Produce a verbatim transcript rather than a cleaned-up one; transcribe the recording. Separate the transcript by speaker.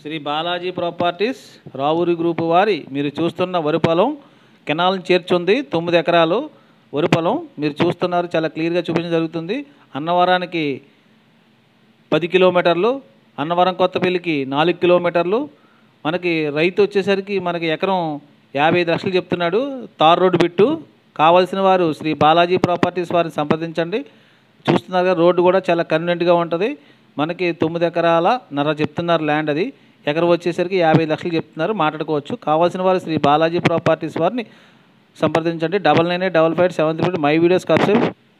Speaker 1: Shri Balaji properties Ravuri group వారి మీరు చూస్తున్న వరి పొలం కెనాల్ని చేర్చుంది. తొమ్మిది ఎకరాలు వరి పొలం మీరు చూస్తున్నారు, చాలా క్లియర్గా చూపించడం జరుగుతుంది. అన్నవరానికి పది కిలోమీటర్లు, అన్నవరం కొత్తపల్లికి నాలుగు కిలోమీటర్లు. మనకి రైతు వచ్చేసరికి మనకి ఎకరం యాభై ఐదు లక్షలు చెప్తున్నాడు. Tar road bit. కావాల్సిన వారు శ్రీ బాలాజీ ప్రాపర్టీస్ వారిని సంప్రదించండి. చూస్తున్నారు రోడ్డు కూడా చాలా కన్వీనెంట్గా ఉంటుంది. మనకి తొమ్మిది ఎకరాల నర చెప్తున్నారు ల్యాండ్, అది ఎకరం వచ్చేసరికి యాభై లక్షలు చెప్తున్నారు. మాట్లాడుకోవచ్చు. కావాల్సిన వారు శ్రీ బాలాజీ ప్రాపర్టీస్ వారిని సంప్రదించండి. Double nine eight double five seven three my videos కప్సే